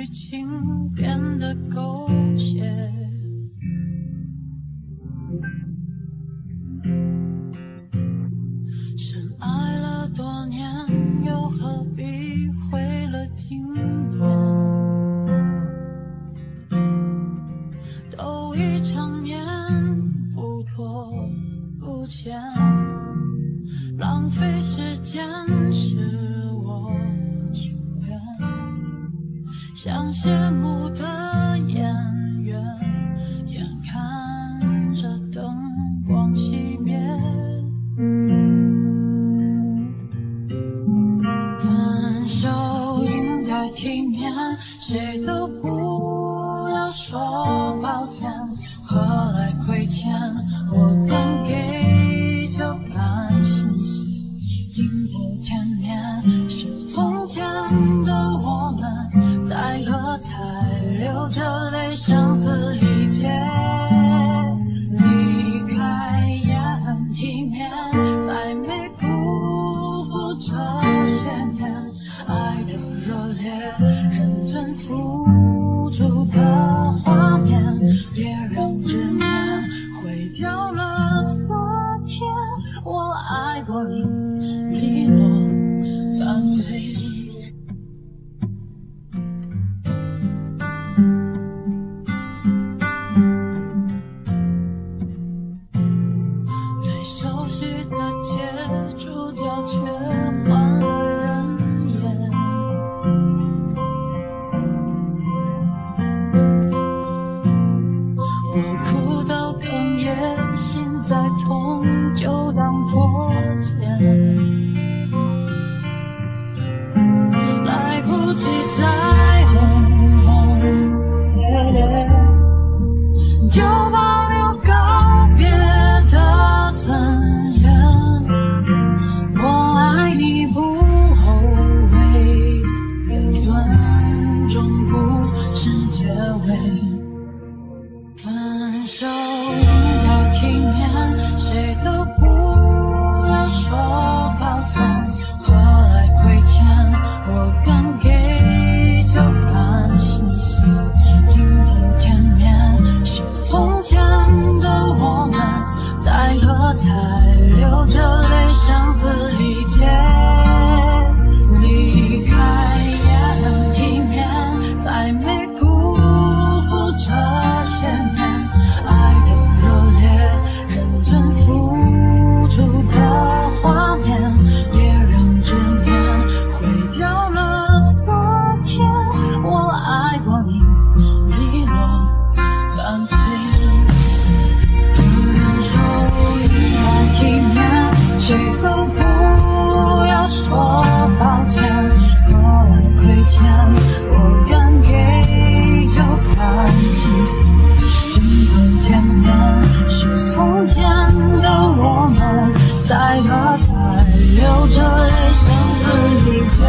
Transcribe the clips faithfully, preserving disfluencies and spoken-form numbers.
剧情变得狗血。深爱了多年，又何必毁了经典？都已成年，不拖不欠，浪费时间是我情愿。像谢幕的演员，眼看着灯光熄灭。分手应该体面，谁都不要说抱歉。何来亏欠？我敢给就敢心碎。镜头前面是从前的我们，在喝彩流着泪相思理解。离开也很体面，再没辜负这些年爱的热烈，认真付出的画面，别让执念毁掉了昨天。我爱过你，利落干脆。最熟悉的街，主角却换了人演。我哭到哽咽，心再痛就当作茧。来不及再轰轰烈烈，就保留告别的尊严。我爱你不后悔，尊重不是结尾。分手应该体面，谁都不要说抱歉。何来亏欠？我敢给就敢心碎。镜头前面是从前的我们，在喝彩流着泪相思理解。离开也很体面，再没辜负这些年爱的热烈，认真付出的画面，别让执念毁掉了昨天。我爱过你，利落干脆。分手应该体面，谁都不要说抱歉。何来亏欠？我敢给就敢心碎。镜头前面是从前的我们，在喝彩流着泪相思理解。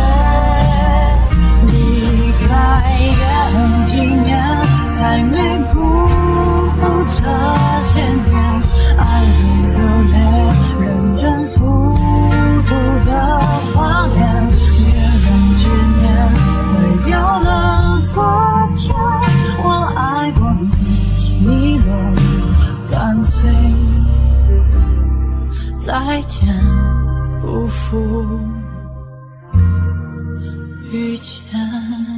离开也很体面，才没辜负这些年爱的热烈，认真付出的画面，别让执念毁掉了昨天。我爱过你，利落干脆。再见，不负遇见。